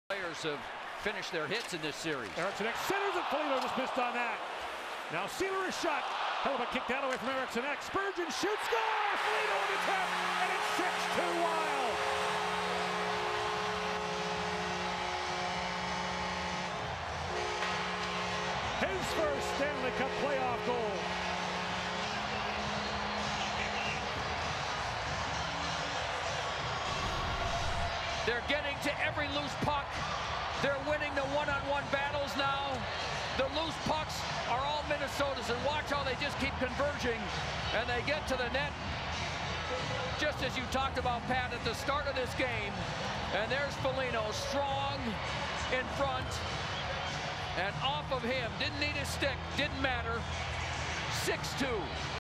Players have finished their hits in this series. Erickson X centers it. Foligno just missed on that. Now Sealer is shot. Hell of a kick down away from Erickson X. Spurgeon shoots, score! Foligno on the tap, and it's 6-2 Wild. His first Stanley Cup playoff goal. They're getting to every loose puck. They're winning the one-on-one battles now. The loose pucks are all Minnesota's, and watch how they just keep converging, and they get to the net, just as you talked about, Pat, at the start of this game. And there's Foligno, strong in front, and off of him. Didn't need his stick, didn't matter. 6-2.